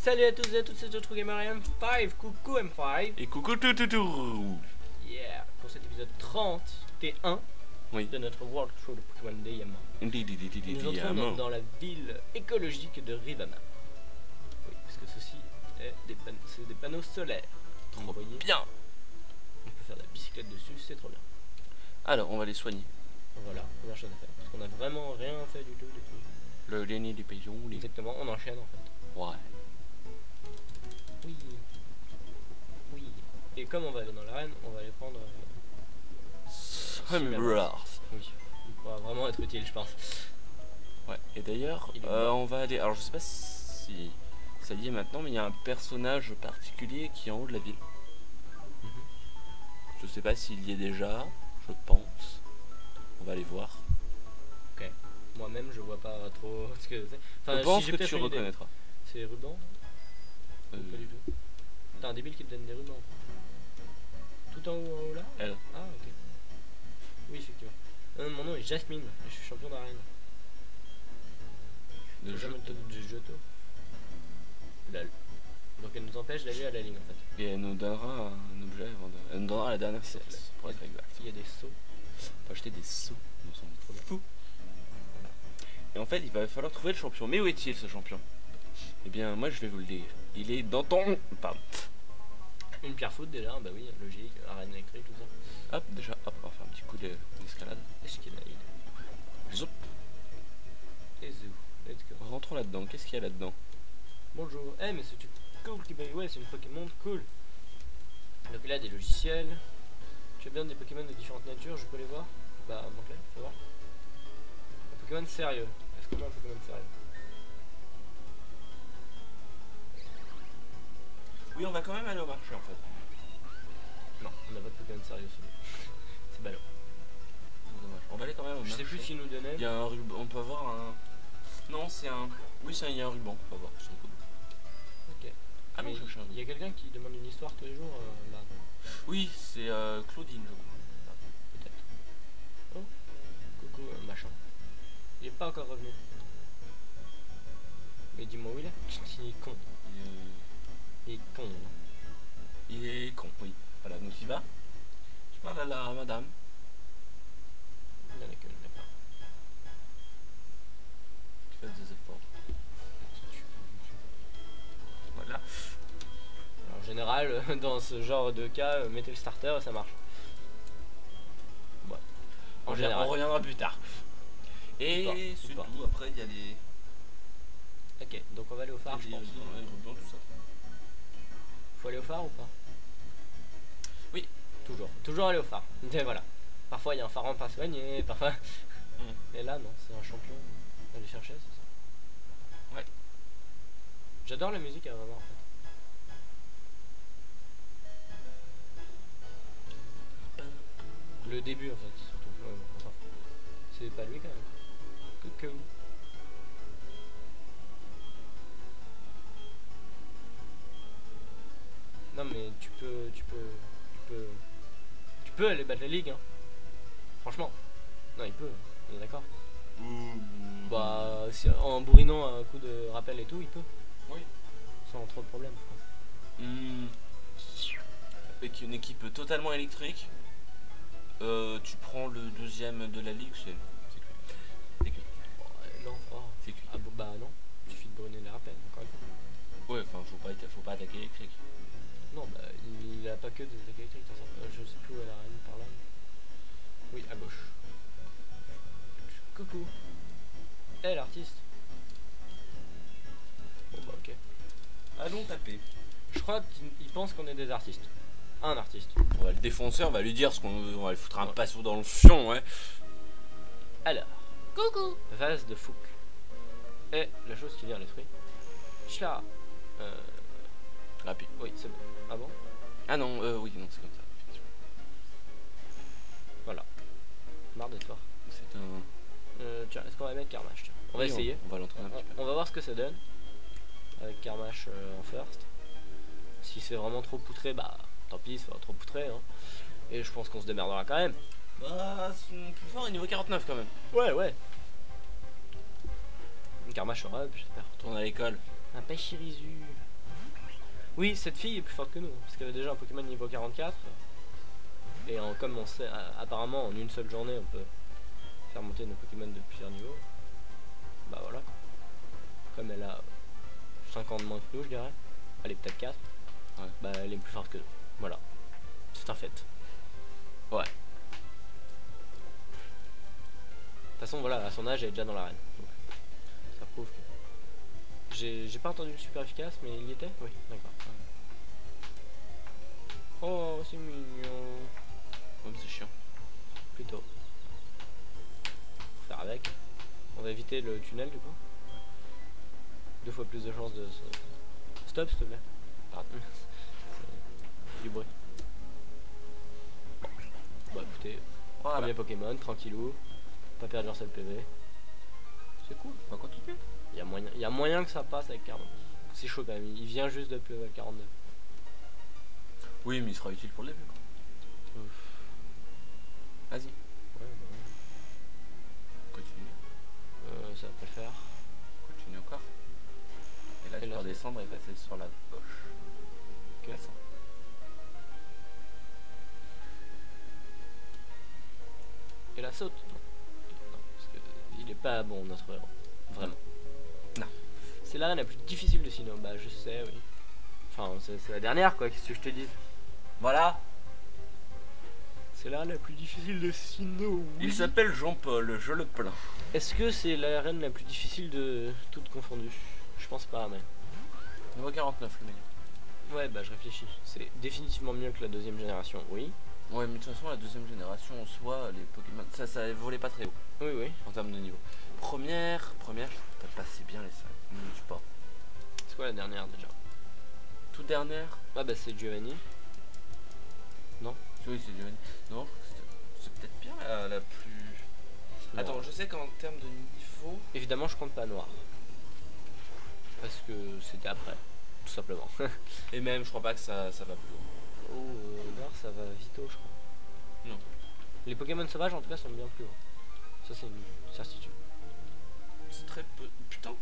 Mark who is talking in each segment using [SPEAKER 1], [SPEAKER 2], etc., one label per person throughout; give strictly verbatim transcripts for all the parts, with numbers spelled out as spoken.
[SPEAKER 1] Salut à tous et à toutes, c'est Jotro Gamer M cinq, coucou M cinq.
[SPEAKER 2] Et coucou tout tout tout.
[SPEAKER 1] Yeah, pour cet épisode trente et un
[SPEAKER 2] oui.
[SPEAKER 1] de notre World Show de Pokémon Diamant. Nous entrons dans la ville écologique de Rivana. Oui, parce que ceci est des, pan des panneaux solaires.
[SPEAKER 2] Trop
[SPEAKER 1] vous voyez
[SPEAKER 2] bien.
[SPEAKER 1] On peut faire de la bicyclette dessus, c'est trop bien.
[SPEAKER 2] Alors, on va les soigner.
[SPEAKER 1] Voilà, première chose à faire. Parce qu'on a vraiment rien fait du tout depuis.
[SPEAKER 2] Le dernier des paysans. Les...
[SPEAKER 1] Exactement, on enchaîne en fait.
[SPEAKER 2] Ouais.
[SPEAKER 1] Oui. Oui. Et comme on va aller dans l'arène, on va aller prendre... Euh,
[SPEAKER 2] Sunburst.
[SPEAKER 1] Oui, il pourra vraiment être utile, je pense.
[SPEAKER 2] Ouais, et d'ailleurs, euh, on va aller... Alors, je sais pas si ça y est maintenant, mais il y a un personnage particulier qui est en haut de la ville. Mm-hmm. Je sais pas s'il y est déjà, je pense. On va aller voir.
[SPEAKER 1] Ok. Moi-même, je vois pas trop ce que c'est. Enfin,
[SPEAKER 2] je pense
[SPEAKER 1] si
[SPEAKER 2] que tu reconnaîtras.
[SPEAKER 1] C'est ruban euh... Pas du tout. T'as un débile qui te donne des rubans. Tout en haut, en haut là.
[SPEAKER 2] Elle.
[SPEAKER 1] Ah, ok. Oui, effectivement. Euh, mon nom est Jasmine, je suis champion d'arène.
[SPEAKER 2] De Johto.
[SPEAKER 1] De Johto. Lol. Donc elle nous empêche d'aller à la ligne en fait.
[SPEAKER 2] Et elle nous donnera un objet avant de... Elle nous donnera la dernière séance, pour être exact.
[SPEAKER 1] Il y a des seaux.
[SPEAKER 2] On peut acheter des seaux, nous sommes trop fous. Et en fait, il va falloir trouver le champion. Mais où est-il ce champion? Eh bien, moi je vais vous le dire. Il est dans ton... Pardon.
[SPEAKER 1] Une pierre foot déjà, bah oui, logique, arène électrique, tout ça.
[SPEAKER 2] Hop, déjà, hop, on va faire un petit coup d'escalade.
[SPEAKER 1] Escalade.
[SPEAKER 2] Zoup.
[SPEAKER 1] Et zou, let's go.
[SPEAKER 2] Rentrons là-dedans, qu'est-ce qu'il y a là-dedans?
[SPEAKER 1] Bonjour, eh hey, mais c'est cool qui ouais, c'est une Pokémon cool. Donc là, des logiciels. Tu as bien des Pokémon de différentes natures, je peux les voir? Bah, montre-les, fais voir. Un Pokémon sérieux. Est-ce qu'on a un Pokémon sérieux?
[SPEAKER 2] Oui, on va quand même aller au marché en fait.
[SPEAKER 1] Non, on n'a pas de Pokémon sérieux. C'est ballot.
[SPEAKER 2] Dommage. On va aller quand même au
[SPEAKER 1] je
[SPEAKER 2] marché.
[SPEAKER 1] Je sais plus s'il nous donnait.
[SPEAKER 2] Il y a un ruban, on peut avoir un... Non, c'est un... Oui, il y a un ruban, on peut avoir.
[SPEAKER 1] Ok.
[SPEAKER 2] Ah non,
[SPEAKER 1] il y a quelqu'un qui demande une histoire tous les jours euh, là.
[SPEAKER 2] Oui, c'est euh, Claudine, je crois.
[SPEAKER 1] Peut-être. Oh, coucou, euh, machin. Il est pas encore revenu. Mais dis-moi où il est. Il est con.
[SPEAKER 2] Il est,
[SPEAKER 1] il est con. Hein.
[SPEAKER 2] Il est con, oui. Voilà, donc il va. Je parle à la madame.
[SPEAKER 1] Il y en a que je n'ai pas.
[SPEAKER 2] Tu fais des efforts. Voilà.
[SPEAKER 1] Alors, en général, dans ce genre de cas, mettez le starter et ça marche. Ouais. En
[SPEAKER 2] on,
[SPEAKER 1] général.
[SPEAKER 2] On reviendra plus tard. Et c'est tout. Après, il y a les.
[SPEAKER 1] Ok, donc on va aller au phare, je pense.
[SPEAKER 2] Tout ça.
[SPEAKER 1] Faut aller au phare ou pas?
[SPEAKER 2] Oui.
[SPEAKER 1] Toujours. Toujours aller au phare. Et voilà. Parfois il y a un phare pas soigné, parfois. Mm. Et là, non, c'est un champion. On va aller chercher, c'est ça?
[SPEAKER 2] Ouais.
[SPEAKER 1] J'adore la musique à vraiment en fait. Le début en fait, surtout. Ouais, enfin, c'est pas lui quand même. Coucou. Non mais tu peux, tu peux, tu peux, tu peux aller battre la ligue, hein. Franchement. Non, il peut, on est d'accord.
[SPEAKER 2] Mmh.
[SPEAKER 1] Bah, si, en bourrinant un coup de rappel et tout, il peut.
[SPEAKER 2] Oui.
[SPEAKER 1] Sans trop de problème.
[SPEAKER 2] Mmh. Avec une équipe totalement électrique, euh, tu prends le deuxième de la ligue, c'est cuit. C'est cuit.
[SPEAKER 1] Bon, euh, non, oh.
[SPEAKER 2] C'est cuit.
[SPEAKER 1] Ah bon, bah non, il suffit de bourriner les rappels, encore une fois.
[SPEAKER 2] Ouais, enfin, faut pas, faut pas attaquer électrique.
[SPEAKER 1] Non, bah, il a pas que des attaques électriques, de toute façon. Euh, je sais plus où elle arène par là. Oui, à gauche. Coucou. Eh, hey, l'artiste. Bon, bah, ok.
[SPEAKER 2] Allons taper.
[SPEAKER 1] Je crois qu'il pense qu'on est des artistes. Un artiste.
[SPEAKER 2] On va le défoncer, on va lui dire ce qu'on veut, on va lui foutre un ouais. Passo dans le fion, ouais.
[SPEAKER 1] Alors. Coucou. Vase de Fouque. Et la chose qui vient à l'esprit. Chla. Euh.
[SPEAKER 2] Rapide.
[SPEAKER 1] Oui, c'est bon. Ah bon?
[SPEAKER 2] Ah non, euh, oui, non, c'est comme ça.
[SPEAKER 1] Voilà. Marre de toi.
[SPEAKER 2] C'est un...
[SPEAKER 1] Euh, tiens, est-ce qu'on va mettre Karmash? Tiens. On va
[SPEAKER 2] oui,
[SPEAKER 1] essayer.
[SPEAKER 2] On, on va l'entraîner un petit peu.
[SPEAKER 1] On va voir ce que ça donne. Avec Karmash euh, en first. Si c'est vraiment trop poutré, bah tant pis, c'est trop poutré. Hein. Et je pense qu'on se démerdera quand même.
[SPEAKER 2] Bah, son plus fort est niveau quarante-neuf quand même.
[SPEAKER 1] Ouais, ouais. Karmash en up, j'espère.
[SPEAKER 2] Retourne à l'école.
[SPEAKER 1] Un Pachirisu. Oui, cette fille est plus forte que nous, parce qu'elle avait déjà un Pokémon niveau quarante-quatre. Et en, comme on sait, apparemment en une seule journée on peut faire monter nos Pokémon de plusieurs niveaux. Bah voilà. Comme elle a cinq ans de moins que nous, je dirais. Elle est peut-être quatre.
[SPEAKER 2] Ouais.
[SPEAKER 1] Bah elle est plus forte que nous. Voilà. C'est un fait.
[SPEAKER 2] Ouais.
[SPEAKER 1] De toute façon, voilà, à son âge, elle est déjà dans l'arène. Donc, ça prouve que. J'ai pas entendu le super efficace, mais il y était. Oui, d'accord. Oh, c'est mignon.
[SPEAKER 2] Ouais, c'est chiant.
[SPEAKER 1] Plutôt. Faire avec. On va éviter le tunnel du coup. Deux fois plus de chances de se... Stop s'il te plaît. Pardon. Du bruit. Bon écoutez,
[SPEAKER 2] Voilà.
[SPEAKER 1] premier Pokémon, tranquillou. Pas perdu un seul P V. C'est cool.
[SPEAKER 2] On va continuer.
[SPEAKER 1] Il y a moyen, il y a moyen que ça passe avec quarante. C'est chaud quand même. Il vient juste de level quarante-deux.
[SPEAKER 2] Oui, mais il sera utile pour le début. Vas-y.
[SPEAKER 1] Ouais, bah ouais.
[SPEAKER 2] Continue.
[SPEAKER 1] Euh, ça va pas le faire.
[SPEAKER 2] Continue encore. Et là,
[SPEAKER 1] Et
[SPEAKER 2] tu
[SPEAKER 1] là,
[SPEAKER 2] peux redescendre et passer sur la gauche.
[SPEAKER 1] Ok.
[SPEAKER 2] Descends.
[SPEAKER 1] Et la saute. Non. Non, parce que il est pas bon notre héros. Vraiment.
[SPEAKER 2] Non.
[SPEAKER 1] C'est l'arène la plus difficile de Sinnoh. Bah je sais, oui. Enfin, c'est la dernière quoi, qu'est-ce que je te dis.
[SPEAKER 2] Voilà.
[SPEAKER 1] C'est l'arène la plus difficile de Sinnoh, oui.
[SPEAKER 2] Il s'appelle Jean-Paul, je le plains.
[SPEAKER 1] Est-ce que c'est l'arène la plus difficile de toutes confondues? Je pense pas, mais...
[SPEAKER 2] Niveau quarante-neuf, le mec.
[SPEAKER 1] Ouais, bah je réfléchis. C'est définitivement mieux que la deuxième génération, oui.
[SPEAKER 2] Ouais, mais de toute façon, la deuxième génération, en soi, les Pokémon, ça, ça volait pas très haut
[SPEAKER 1] Oui, oui.
[SPEAKER 2] en termes de niveau. Première, première, je trouve que t'as passé bien les cinq minutes pas.
[SPEAKER 1] C'est quoi la dernière déjà?
[SPEAKER 2] Toute dernière.
[SPEAKER 1] Ah bah c'est Giovanni. Non?
[SPEAKER 2] Oui, c'est Giovanni. Non, c'est peut-être bien la, la plus...
[SPEAKER 1] Non.
[SPEAKER 2] Attends, je sais qu'en termes de niveau...
[SPEAKER 1] Évidemment, je compte pas noir. Parce que c'était après, tout simplement.
[SPEAKER 2] Et même, je crois pas que ça, ça va plus haut.
[SPEAKER 1] Oh, euh, noir, ça va vite haut, je crois.
[SPEAKER 2] Non.
[SPEAKER 1] Les Pokémon sauvages, en tout cas, sont bien plus hauts. Ça, c'est une certitude.
[SPEAKER 2] C'est très peu... Putain.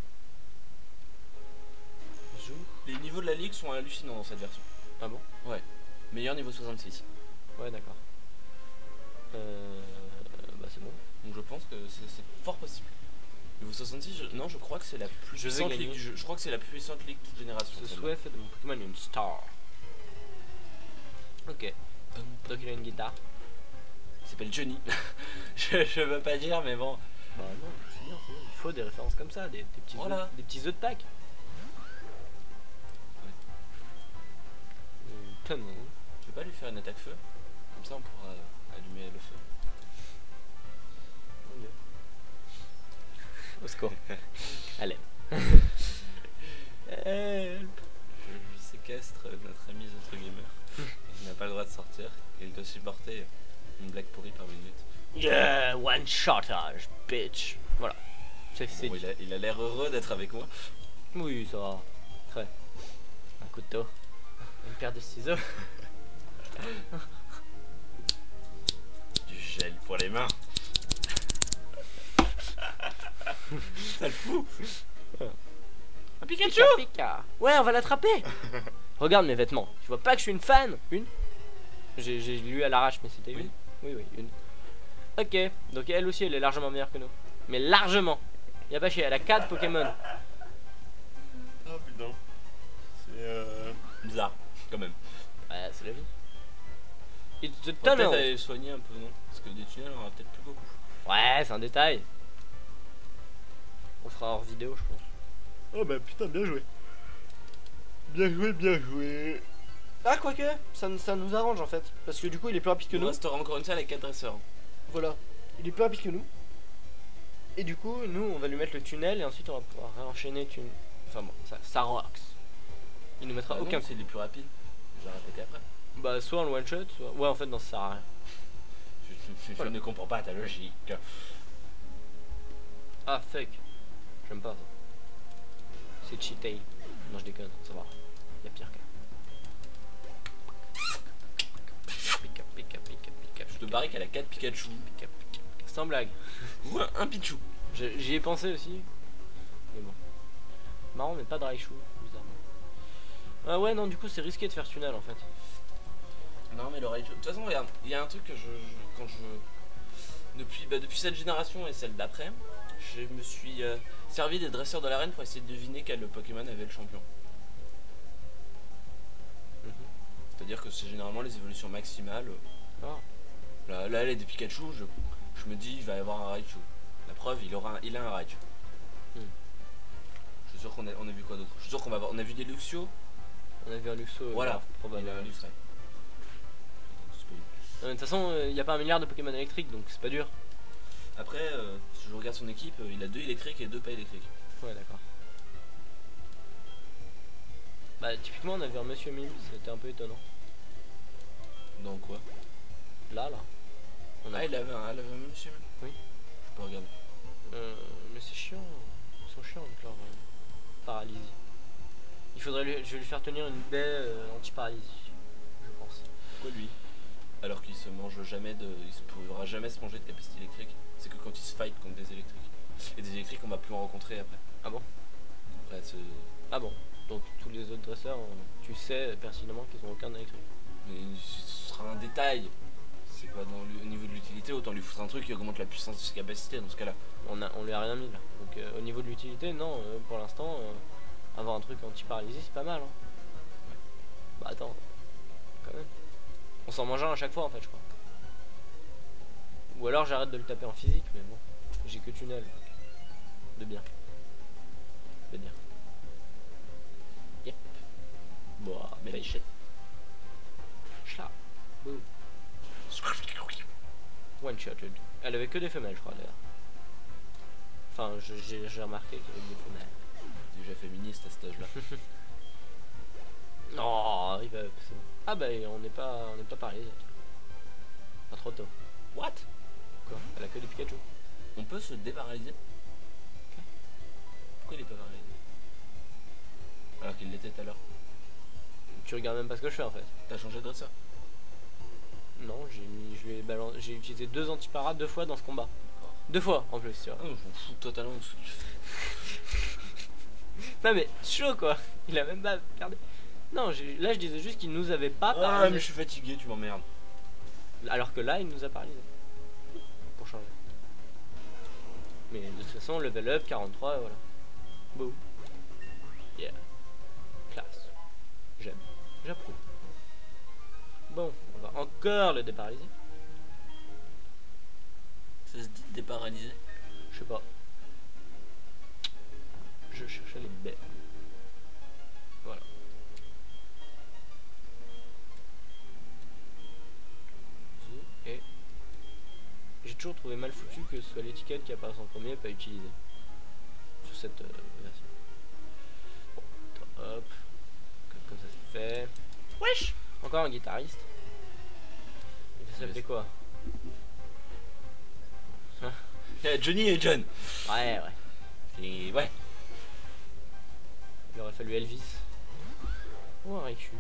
[SPEAKER 1] Zou.
[SPEAKER 2] Les niveaux de la ligue sont hallucinants dans cette version.
[SPEAKER 1] Ah bon?
[SPEAKER 2] Ouais. Meilleur niveau soixante-six.
[SPEAKER 1] Ouais, d'accord. Euh... Bah c'est bon.
[SPEAKER 2] Donc je pense que c'est fort possible. Niveau soixante-six, je... non, je crois que c'est la plus
[SPEAKER 1] Je vais
[SPEAKER 2] puissante
[SPEAKER 1] gagner.
[SPEAKER 2] ligue du jeu. Je crois que c'est la plus puissante ligue toute génération.
[SPEAKER 1] Ce
[SPEAKER 2] celle-là.
[SPEAKER 1] souhait fait de mon Pokémon une star. Ok. Donc il a une guitare.
[SPEAKER 2] Il s'appelle Johnny. je, je veux pas dire, mais bon.
[SPEAKER 1] Bah non, c'est bien, c'est bien. Il faut des références comme ça, des, des petits
[SPEAKER 2] Voilà.
[SPEAKER 1] œufs, des petits œufs de Pâques.
[SPEAKER 2] Ouais.
[SPEAKER 1] Euh, tonne, hein.
[SPEAKER 2] Je vais pas lui faire une attaque feu. Comme ça, on pourra allumer le feu.
[SPEAKER 1] Mon Dieu. Au secours. Allez. Help.
[SPEAKER 2] Je, je séquestre notre ami The Gamer. Il n'a pas le droit de sortir. Il doit supporter une blague pourrie par minute.
[SPEAKER 1] Yeah, one shotage, bitch. Voilà. C'est
[SPEAKER 2] Bon,
[SPEAKER 1] dit.
[SPEAKER 2] il a il a l'air heureux d'être avec moi.
[SPEAKER 1] Oui, ça va. Très. Un couteau. Une paire de ciseaux.
[SPEAKER 2] Du gel pour les mains. Ça le fout. Un Pikachu.
[SPEAKER 1] Pika, Pika. Ouais, on va l'attraper. Regarde mes vêtements. Tu vois pas que je suis une fan? Une. J'ai lu à l'arrache, mais c'était
[SPEAKER 2] Oui.
[SPEAKER 1] une. Oui, oui, une. Ok, donc elle aussi, elle est largement meilleure que nous. Mais largement. Y'a pas chier, elle a quatre Pokémon.
[SPEAKER 2] Oh putain. C'est euh... bizarre, quand même.
[SPEAKER 1] Ouais, c'est la vie. It's the
[SPEAKER 2] On va peut-être
[SPEAKER 1] tunnel.
[SPEAKER 2] aller soigner un peu, non? Parce que des tunnels, on en a peut-être plus beaucoup.
[SPEAKER 1] Ouais, c'est un détail. On fera hors vidéo, je pense.
[SPEAKER 2] Oh bah putain, bien joué. Bien joué, bien joué.
[SPEAKER 1] Ah, quoique, ça, ça nous arrange en fait. Parce que du coup, il est plus rapide que
[SPEAKER 2] Il
[SPEAKER 1] nous.
[SPEAKER 2] nous restera encore une salle avec quatre dresseurs.
[SPEAKER 1] Voilà. Il est plus rapide que nous. Et du coup, nous, on va lui mettre le tunnel et ensuite on va pouvoir réenchaîner tunnel. Enfin bon, ça, ça rocks. Il nous mettra
[SPEAKER 2] Ah
[SPEAKER 1] aucun
[SPEAKER 2] non,
[SPEAKER 1] coup.
[SPEAKER 2] c'est les plus rapides. Je vais répéter après.
[SPEAKER 1] Bah, soit on le one shot, soit. Ouais, en fait, non, ça sert à rien.
[SPEAKER 2] Je, je- je
[SPEAKER 1] Voilà.
[SPEAKER 2] ne comprends pas ta logique.
[SPEAKER 1] Ah, fuck. J'aime pas ça. C'est cheaté. Non, je déconne, ça va. Y'a pire que. Pika, pika, pika, pika.
[SPEAKER 2] Je te barre qu'elle a quatre Pikachu.
[SPEAKER 1] Pika, pika, pika. Sans blague.
[SPEAKER 2] Ou un, un Pichu.
[SPEAKER 1] Je- J'y ai pensé aussi. Mais bon. Marrant, mais pas de Raichu, bizarrement. Ah ouais, non, du coup, c'est risqué de faire tunnel en fait.
[SPEAKER 2] Non, mais le rage. De toute façon, regarde, il y a un truc que je. je- quand je. Depuis, bah, depuis cette génération et celle d'après, je me suis euh, servi des dresseurs de l'arène pour essayer de deviner quel Pokémon avait le champion.
[SPEAKER 1] Mhm.
[SPEAKER 2] C'est-à-dire que c'est généralement les évolutions maximales.
[SPEAKER 1] Ah.
[SPEAKER 2] Là, là, elle est des Pikachu, je, je me dis il va y avoir un Raichu. La preuve, il, aura un, il a un Raichu.
[SPEAKER 1] Hmm.
[SPEAKER 2] Je suis sûr qu'on a, on a vu quoi d'autre. Je suis sûr qu'on va avoir. On a vu des Luxio.
[SPEAKER 1] On a vu un Luxo.
[SPEAKER 2] Voilà,
[SPEAKER 1] grave,
[SPEAKER 2] il
[SPEAKER 1] probablement.
[SPEAKER 2] a un Luxray.
[SPEAKER 1] Non, mais de toute façon, il n'y a pas un milliard de Pokémon électriques donc c'est pas dur.
[SPEAKER 2] Après, euh, si je regarde son équipe, euh, il a deux électriques et deux pas électriques.
[SPEAKER 1] Ouais, d'accord. Bah, typiquement, on a vu un Monsieur Mime, c'était un peu étonnant.
[SPEAKER 2] Donc quoi?
[SPEAKER 1] Là, là. On a
[SPEAKER 2] Ah, il avait un, il avait un monsieur.
[SPEAKER 1] Oui.
[SPEAKER 2] Je peux regarder.
[SPEAKER 1] Euh, mais c'est chiant. Ils sont chiants avec leur euh, paralysie. Il faudrait lui, je vais lui faire tenir une baie euh, anti-paralysie, je pense.
[SPEAKER 2] Pourquoi lui? Alors qu'il se mange jamais de. Il ne pourra jamais se manger de capacité électrique. C'est que quand il se fight contre des électriques. Et des électriques, on va plus en rencontrer après.
[SPEAKER 1] Ah bon?
[SPEAKER 2] Après, ce...
[SPEAKER 1] Ah bon. Donc tous les autres dresseurs, euh, tu sais pertinemment qu'ils ont aucun électrique.
[SPEAKER 2] Mais ce sera un détail. C'est pas dans le, au niveau de l'utilité, autant lui foutre un truc qui augmente la puissance de ses capacités dans ce cas-là.
[SPEAKER 1] On, a, on lui a rien mis là. Donc euh, au niveau de l'utilité, non, euh, pour l'instant, euh, avoir un truc anti-paralysie, c'est pas mal. Hein.
[SPEAKER 2] Ouais.
[SPEAKER 1] Bah attends, quand même. On s'en mange un à chaque fois en fait, je crois. Ou alors j'arrête de le taper en physique, mais bon, j'ai que tunnel. De bien. De bien. Yep. Bon, belle shit. Schla. Boum. One-shotted. Elle avait que des femelles, je crois d'ailleurs. Enfin, j'ai remarqué qu'il y avait des femelles.
[SPEAKER 2] Déjà féministe à cet âge-là.
[SPEAKER 1] Oh, arrive à... c'est bon. Ah bah on n'est pas, on n'est pas paralysé. Pas trop tôt.
[SPEAKER 2] What?
[SPEAKER 1] Quoi? Elle a que des Pikachu.
[SPEAKER 2] On peut se déparalyser?
[SPEAKER 1] Okay.
[SPEAKER 2] Pourquoi il est pas paralysé? Alors qu'il l'était tout à l'heure.
[SPEAKER 1] Tu regardes même pas ce que je fais en fait.
[SPEAKER 2] T'as changé de dresseur?
[SPEAKER 1] Non, j'ai mis, je lui ai balancé, j'ai utilisé deux antiparades deux fois dans ce combat. Deux fois en plus, tu vois.
[SPEAKER 2] Ah, je m'en fous totalement de ce que tu fais.
[SPEAKER 1] Non mais chaud quoi. Il a même pas regardé. Non, là je disais juste qu'il nous avait pas
[SPEAKER 2] Ah
[SPEAKER 1] paralysé.
[SPEAKER 2] mais je suis fatigué, tu m'emmerdes.
[SPEAKER 1] Alors que là il nous a paralysé. Pour changer. Mais de toute façon level up quarante-trois et voilà. Boum. Yeah. Classe. J'aime. J'approuve. Bon, on va encore le déparalyser.
[SPEAKER 2] Ça se dit de déparalyser?
[SPEAKER 1] Je sais pas. Je cherchais les baies. Voilà. Et j'ai toujours trouvé mal foutu que ce soit l'étiquette qui apparaisse en premier et pas utilisée sur cette euh, version. Bon, hop. Comme, comme ça c'est fait. Wesh! Encore un guitariste. Il va s'appeler quoi?
[SPEAKER 2] Yeah, Johnny et John.
[SPEAKER 1] Ouais, ouais.
[SPEAKER 2] Et ouais.
[SPEAKER 1] Il aurait fallu Elvis. Oh, un Raichu.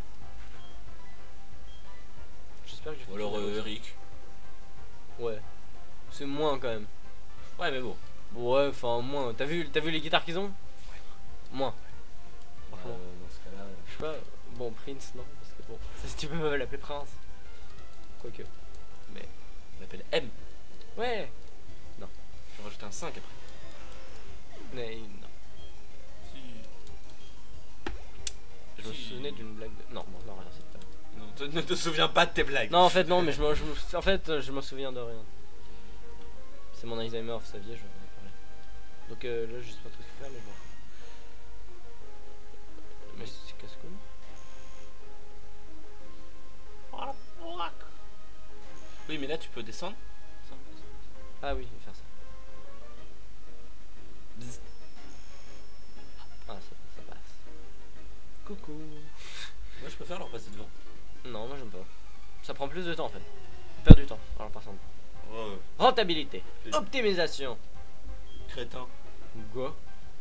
[SPEAKER 1] J'espère que j'ai fait.
[SPEAKER 2] Ou alors euh, Eric.
[SPEAKER 1] Ouais. C'est moins quand même.
[SPEAKER 2] Ouais, mais bon.
[SPEAKER 1] Ouais, enfin, moins. T'as vu, t'as vu les guitares qu'ils ont? Moins. Franchement.
[SPEAKER 2] Euh, dans ce cas-là. euh,
[SPEAKER 1] Je sais pas. Bon, Prince, non. Parce que bon. Ça, si tu peux l'appeler Prince. Quoique. Mais.
[SPEAKER 2] On l'appelle M.
[SPEAKER 1] Ouais.
[SPEAKER 2] Je vais rajouter un cinq après.
[SPEAKER 1] Mais non.
[SPEAKER 2] Si.
[SPEAKER 1] Je me
[SPEAKER 2] Si.
[SPEAKER 1] souvenais d'une blague de. Non, bon, non, rien, c'est pas.
[SPEAKER 2] Non, te- ne te souviens pas de tes blagues.
[SPEAKER 1] Non, en fait, non, mais je me, je me- en fait, je me souviens de rien. C'est mon Alzheimer, vous saviez, je vais en parler. Donc euh, là, je sais pas trop ce qu'il fait, mais bon. Mais c'est casse-couille.
[SPEAKER 2] Oui, mais là tu peux descendre.
[SPEAKER 1] Ah oui, je vais faire ça.
[SPEAKER 2] Bzz.
[SPEAKER 1] Ah, ça, ça passe. Coucou.
[SPEAKER 2] Moi je préfère leur passer devant.
[SPEAKER 1] Non, moi j'aime pas. Ça prend plus de temps en fait. On perd du temps en leur passant.
[SPEAKER 2] Oh,
[SPEAKER 1] Rentabilité.
[SPEAKER 2] Oui.
[SPEAKER 1] Optimisation.
[SPEAKER 2] crétin.
[SPEAKER 1] Quoi?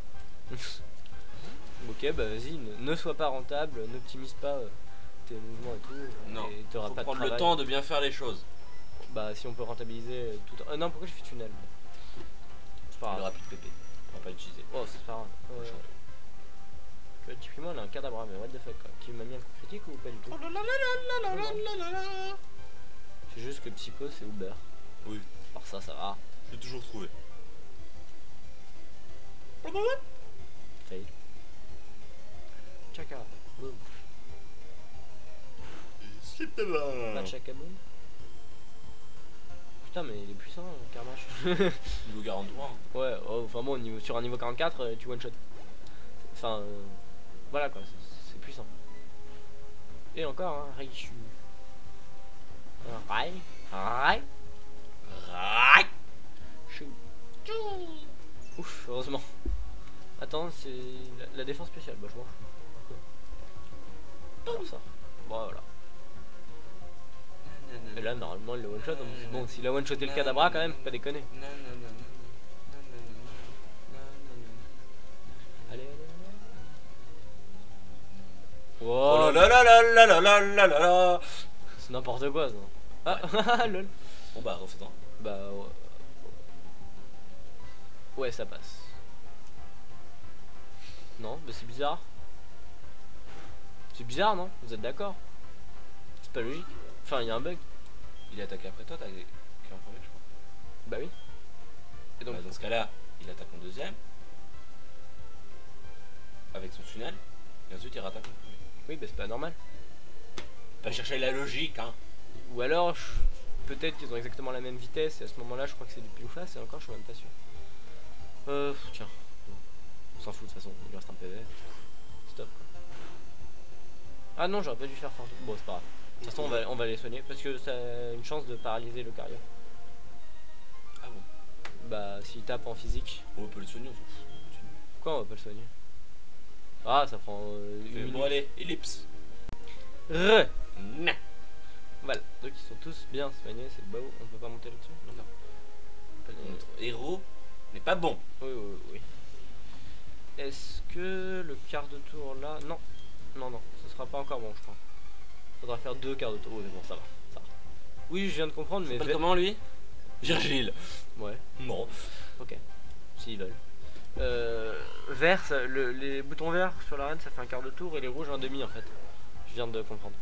[SPEAKER 1] Ok, bah vas-y, ne, ne sois pas rentable, n'optimise pas euh, tes mouvements et tout.
[SPEAKER 2] Non,
[SPEAKER 1] Et t'auras
[SPEAKER 2] faut
[SPEAKER 1] pas de
[SPEAKER 2] prendre le
[SPEAKER 1] travail.
[SPEAKER 2] temps de bien faire les choses.
[SPEAKER 1] Bah si on peut rentabiliser euh, tout. Euh, non, pourquoi j'ai fait tunnel? C'est pas
[SPEAKER 2] Le
[SPEAKER 1] grave.
[SPEAKER 2] rapide P P, on va pas l'utiliser.
[SPEAKER 1] Oh, c'est pas grave. Euh, vois, typiquement, elle a un cadabra, mais what the fuck quoi. Qui m'a mis un coup critique ou pas du tout?
[SPEAKER 2] Oh là là là là là là là là là.
[SPEAKER 1] C'est juste que Psycho c'est Uber.
[SPEAKER 2] Oui,
[SPEAKER 1] Alors ça, ça va.
[SPEAKER 2] j'ai toujours trouvé.
[SPEAKER 1] Fail. Chaka. Boom.
[SPEAKER 2] Slip de
[SPEAKER 1] Pas
[SPEAKER 2] bain.
[SPEAKER 1] de Chaka boom. Putain, mais il est puissant, Carnage.
[SPEAKER 2] Niveau quarante-trois.
[SPEAKER 1] Ouais, oh, enfin bon, niveau, sur un niveau quarante-quatre, euh, tu one shot. Enfin, euh, voilà quoi, c'est- c'est puissant. Et encore, hein, Raichu. Un Rai. Rai.
[SPEAKER 2] Rai.
[SPEAKER 1] Chou. Ouf, heureusement. Attends, c'est la, la défense spéciale, bah je m'en fous. Alors ça. Bon, voilà. Et là, normalement, il le one shot. Donc, bon, s'il a one shoté le cadabra, quand même, pas déconner. Allez, allez, allez.
[SPEAKER 2] Oh
[SPEAKER 1] Wow,
[SPEAKER 2] là là là là là là là là là.
[SPEAKER 1] c'est n'importe quoi ça. Ah, lol.
[SPEAKER 2] Bon bah refais-en.
[SPEAKER 1] Bah, ouais. Ouais, ça passe. Non, mais c'est bizarre. C'est bizarre, non? Vous êtes d'accord? C'est pas logique. Enfin, il y a un bug.
[SPEAKER 2] Il a attaqué après toi, t'as qui en premier je crois.
[SPEAKER 1] Bah oui. Et donc,
[SPEAKER 2] Bah, dans ce cas-là, il attaque en deuxième. Avec son tunnel. Et ensuite il rattaque en premier.
[SPEAKER 1] oui, bah c'est pas normal.
[SPEAKER 2] Pas chercher la logique hein.
[SPEAKER 1] Ou alors, je- peut-être qu'ils ont exactement la même vitesse. Et à ce moment-là, je crois que c'est du pile ou face. Et encore, je suis même pas sûr. Euh, tiens. On s'en fout de toute façon. Il lui reste un P V. Stop. Quoi. Ah non, j'aurais pas dû faire fort. Bon, c'est pas grave. De toute façon, on va, on va les soigner parce que ça a une chance de paralyser le carrière.
[SPEAKER 2] Ah bon.
[SPEAKER 1] Bah, s'il tape en physique.
[SPEAKER 2] On peut le soigner, on s'en fout.
[SPEAKER 1] Quoi, on va pas le soigner? Ah, ça prend euh, une
[SPEAKER 2] Bon
[SPEAKER 1] minute.
[SPEAKER 2] allez, ellipse.
[SPEAKER 1] Re.
[SPEAKER 2] Nah.
[SPEAKER 1] Voilà, donc ils sont tous bien soignés, c'est beau. On peut pas monter là-dessus?
[SPEAKER 2] Non.
[SPEAKER 1] Euh,
[SPEAKER 2] Notre héros n'est pas bon.
[SPEAKER 1] Oui, oui, oui. Est-ce que le quart de tour là... Non, non, non, ce sera pas encore bon, je crois. Faudra faire deux quarts de tour. Oh, c'est bon, ça va, ça va. Oui, je viens de comprendre, mais...
[SPEAKER 2] Mais comment lui? Virgile.
[SPEAKER 1] Ouais,
[SPEAKER 2] Non.
[SPEAKER 1] ok. S'ils veulent. Euh, vert, ça- le- les boutons verts sur l'arène, ça fait un quart de tour et les rouges un demi en fait. Je viens de comprendre.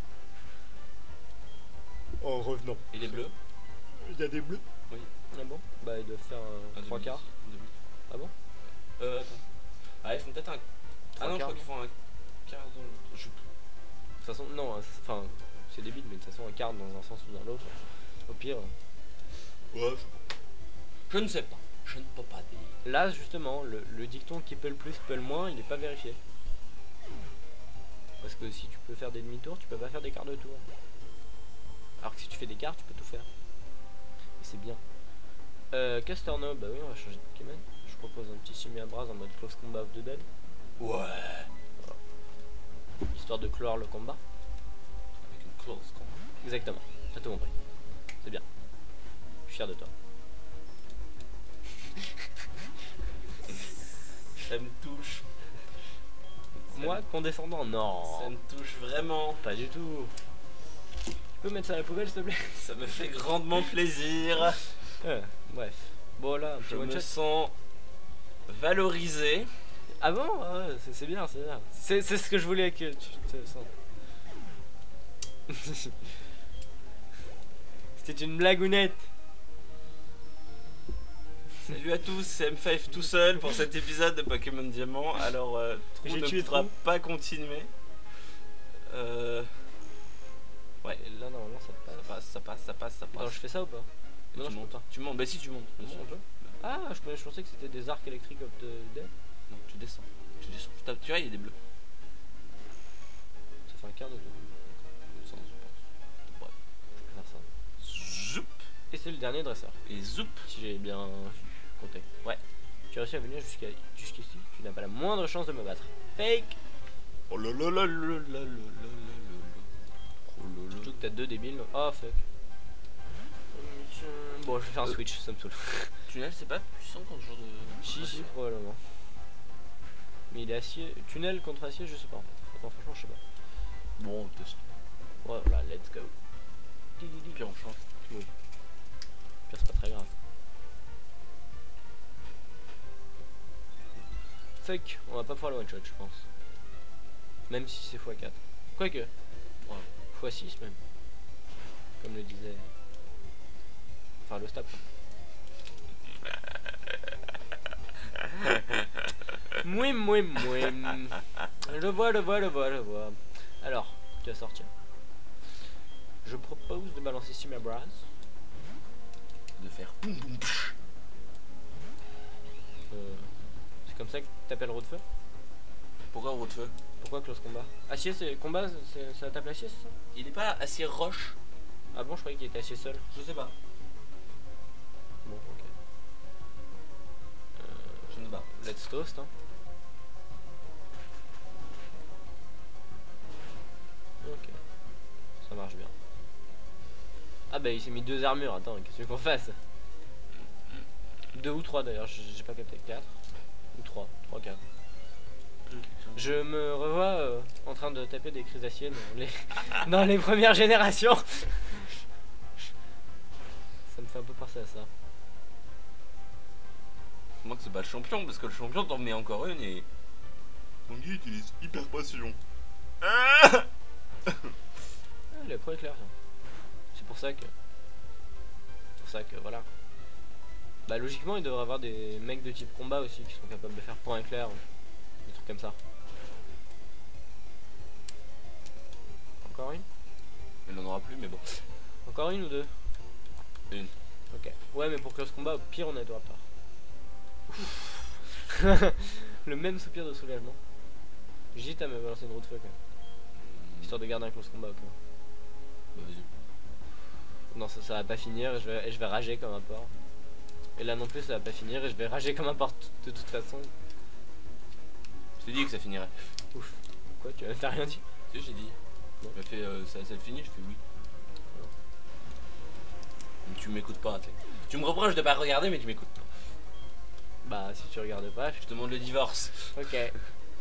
[SPEAKER 1] En revenant.
[SPEAKER 2] Il est bleu.
[SPEAKER 1] Il y a des bleus?
[SPEAKER 2] Oui.
[SPEAKER 1] Ah bon? Bah ils doivent faire
[SPEAKER 2] Un
[SPEAKER 1] un trois
[SPEAKER 2] demi,
[SPEAKER 1] quarts.
[SPEAKER 2] un demi.
[SPEAKER 1] Ah bon?
[SPEAKER 2] Euh attends. Ah ils font peut-être un.
[SPEAKER 1] Trois
[SPEAKER 2] Ah non je
[SPEAKER 1] quarts,
[SPEAKER 2] crois qu'ils font un quart dans l'autre. Je sais plus.
[SPEAKER 1] De toute façon, non, hein, c'est- enfin, c'est débile, mais de toute façon, un quart dans un sens ou dans l'autre. Au pire.
[SPEAKER 2] Ouais, je... je ne sais pas. Je ne peux pas dire.
[SPEAKER 1] Là, justement, le, le dicton qui peut le plus, peut le moins, il n'est pas vérifié. Parce que si tu peux faire des demi-tours, tu peux pas faire des quarts de tour. Alors que si tu fais des quarts, tu peux tout faire. Et c'est bien. Euh, Castorno, bah oui, on va changer de Pokémon. Je propose un petit Simiabras en mode Close Combat of the Dead.
[SPEAKER 2] Ouais.
[SPEAKER 1] Histoire de clore le combat.
[SPEAKER 2] Avec une close combat.
[SPEAKER 1] Exactement, t'as tout compris. C'est bien. Je suis fier de toi.
[SPEAKER 2] Ça me touche. Ça
[SPEAKER 1] Moi, condescendant, non.
[SPEAKER 2] Ça me touche vraiment.
[SPEAKER 1] Pas du tout. Tu peux mettre ça à la poubelle, s'il te plaît?
[SPEAKER 2] Ça me fait grandement plaisir.
[SPEAKER 1] Euh, Bref. Bon, là, un petit
[SPEAKER 2] Je
[SPEAKER 1] one
[SPEAKER 2] me
[SPEAKER 1] shot.
[SPEAKER 2] sens valorisé.
[SPEAKER 1] Ah bon? Ah ouais, c'est c'est bien, c'est bien. C'est c'est ce que je voulais que tu te sentes. C'était une blagounette.
[SPEAKER 2] Salut à tous, c'est M cinq tout seul pour cet épisode de Pokémon Diamant. Alors, euh, Trou
[SPEAKER 1] J'ai
[SPEAKER 2] ne
[SPEAKER 1] tué
[SPEAKER 2] pourra
[SPEAKER 1] Trou.
[SPEAKER 2] pas continuer. Euh...
[SPEAKER 1] Ouais, là, normalement, ça
[SPEAKER 2] Ça
[SPEAKER 1] passe.
[SPEAKER 2] passe, ça passe, ça passe, ça passe.
[SPEAKER 1] Alors, je fais ça ou pas?
[SPEAKER 2] Et
[SPEAKER 1] non,
[SPEAKER 2] tu
[SPEAKER 1] je
[SPEAKER 2] montes
[SPEAKER 1] peux pas.
[SPEAKER 2] Tu montes, bah si tu montes.
[SPEAKER 1] Je
[SPEAKER 2] Bien sûr.
[SPEAKER 1] monte un peu. Ah, je pensais, je pensais que c'était des arcs électriques of the dead.
[SPEAKER 2] Non, tu descends. Tu descends. Tu tapes- tu vois, il y a des bleus.
[SPEAKER 1] Ça fait un quart de tour.
[SPEAKER 2] Dans le sens, je pense. Bref.
[SPEAKER 1] Je peux faire ça.
[SPEAKER 2] Zoup.
[SPEAKER 1] Et c'est le dernier dresseur.
[SPEAKER 2] Et zoup.
[SPEAKER 1] Si j'ai bien vu, compté. Ouais. Tu as réussi à venir jusqu'à jusqu'ici. Tu n'as pas la moindre chance de me battre. Fake.
[SPEAKER 2] Oh là là là là là là là là là. Oh là là.
[SPEAKER 1] Surtout que t'as deux débiles. Oh fuck. Bon, je vais faire un
[SPEAKER 2] Euh.
[SPEAKER 1] switch, ça me saoule.
[SPEAKER 2] Tunnel, c'est pas puissant contre ce genre de.
[SPEAKER 1] Si, si, probablement. Mais il est acier. Tunnel contre acier, je sais pas en fait. Attends, franchement, je sais pas.
[SPEAKER 2] Bon, on teste.
[SPEAKER 1] Ouais, voilà, let's go.
[SPEAKER 2] Puis on change.
[SPEAKER 1] Oui. Pire, c'est pas très grave. Fuck, on va pas pouvoir le one shot, je pense. Même si c'est fois quatre. Quoique.
[SPEAKER 2] Ouais.
[SPEAKER 1] fois six même. Comme le disait. Enfin, le stop. Mouim, mouim, mouim. Le vois, le vois, le vois, le vois. Alors, tu vas sortir. Je propose de balancer sur ma brasse.
[SPEAKER 2] De faire boum boum.
[SPEAKER 1] Euh, c'est comme ça que t'appelles road feu.
[SPEAKER 2] Pourquoi road feu?
[SPEAKER 1] Pourquoi close combat? Acier c'est combat, c'est, ça tape l'acier c'est ça?
[SPEAKER 2] Il est pas assez roche?
[SPEAKER 1] Ah bon, je croyais qu'il était acier seul.
[SPEAKER 2] Je sais pas.
[SPEAKER 1] Bon, ok. Euh,
[SPEAKER 2] Je ne sais pas.
[SPEAKER 1] let's toast hein. Ok. Ça marche bien. Ah bah il s'est mis deux armures, attends, qu'est-ce que tu veux qu'on fasse? Deux ou trois d'ailleurs, j'ai pas capté. Quatre ou trois, trois, quatre. Je me revois euh, en train de taper des crisaciers dans les, dans les premières générations. Ça me fait un peu penser à ça.
[SPEAKER 2] Moi que c'est pas le champion, parce que le champion t'en met encore une et... Ton guy utilise hyper passion.
[SPEAKER 1] Ah, il est pro éclair. C'est pour ça que... C'est pour ça que voilà. Bah logiquement il devrait avoir des mecs de type combat aussi qui sont capables de faire point éclair. Des trucs comme ça. Encore une?
[SPEAKER 2] Il n'en aura plus mais bon.
[SPEAKER 1] Encore une ou deux?
[SPEAKER 2] Une.
[SPEAKER 1] Ok. Ouais mais pour close combat au pire on a deux raptors. Le même soupir de soulagement. J'hésite à me balancer une roue de feu quand même. Histoire de garder un close combat au cas où.
[SPEAKER 2] Bah vas-y.
[SPEAKER 1] Non ça, ça va pas finir et je, vais, et je vais rager comme un porc. Et là non plus ça va pas finir et je vais rager comme un porc de toute façon.
[SPEAKER 2] Je t'ai dit que ça finirait.
[SPEAKER 1] Ouf. Quoi, tu t'as rien dit?
[SPEAKER 2] Tu sais, j'ai dit.
[SPEAKER 1] Bon.
[SPEAKER 2] Il m'a fait euh, ça, ça le finit, je fais oui. Mais tu m'écoutes pas, t'sais. Tu me reproches de pas regarder, mais tu m'écoutes pas.
[SPEAKER 1] Bah, si tu regardes pas, je
[SPEAKER 2] Je te demande le divorce.
[SPEAKER 1] Ok. Euh,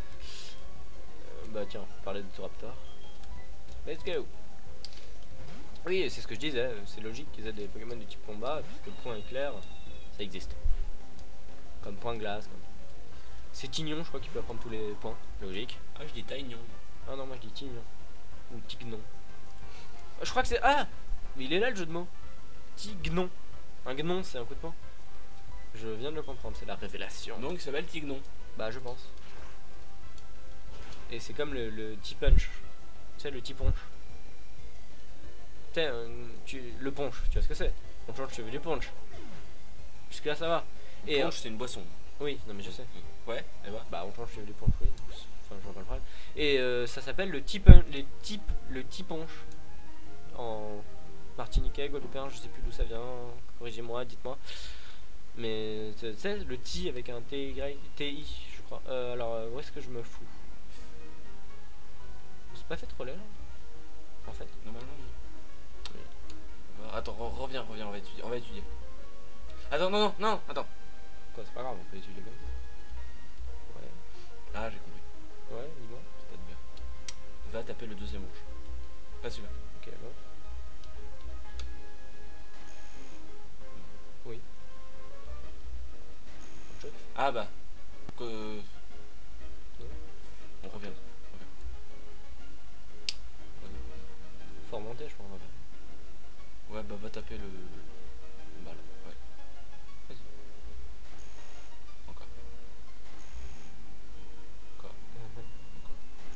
[SPEAKER 1] bah, tiens, on peut parler de ce Raptor. Let's go. Oui, c'est ce que je disais. C'est logique qu'ils aient des Pokémon du type combat, puisque point éclair, ça existe. Comme point glace. Comme... C'est Tignon, je crois qu'il peut prendre tous les points. Logique.
[SPEAKER 2] Ah, je dis Taignon.
[SPEAKER 1] Ah non, moi je dis Tignon. Ou Tignon. Ah, je crois que c'est. Ah! Mais il est là le jeu de mots. Tignon. Un gnon, c'est un coup de poing. Je viens de le comprendre, c'est la révélation.
[SPEAKER 2] Donc il s'appelle Tignon.
[SPEAKER 1] Bah, je pense. Et c'est comme le, le T-punch. Tu sais, le T-punch. Tu sais, tu, le punch, tu vois ce que c'est? On change de cheveux du punch. Jusque là, ça va.
[SPEAKER 2] Et punch, euh, c'est une boisson.
[SPEAKER 1] Oui, non, mais je sais.
[SPEAKER 2] Ouais, et bah.
[SPEAKER 1] Bah, on change de cheveux du punch, oui. Enfin, je vois pas le problème. Et euh, ça s'appelle le T-punch. Les types, le T-punch. En martiniquais, guadeloupéen, je sais plus d'où ça vient. Corrigez-moi, dites-moi. Mais tu sais, le T avec un T Y, T I, je crois. Euh, alors, euh, où est-ce que je me fous? C'est pas fait trop là, en fait.
[SPEAKER 2] Normalement, oui. Oui. Attends, re reviens, reviens, on va étudier. On va étudier. Attends, non, non, non, attends.
[SPEAKER 1] Quoi, c'est pas grave, on peut étudier comme ça. Ouais.
[SPEAKER 2] Ah, j'ai compris.
[SPEAKER 1] Ouais, dis-moi.
[SPEAKER 2] Peut-être bien. Va taper le deuxième manche. Pas celui-là.
[SPEAKER 1] Ok, bon. Oui.
[SPEAKER 2] Ah bah. Que...
[SPEAKER 1] Oui.
[SPEAKER 2] On revient.
[SPEAKER 1] Faut remonter, je crois.
[SPEAKER 2] Ouais, bah va taper le... Bah là, ouais. Vas-y. Encore. Encore. Encore.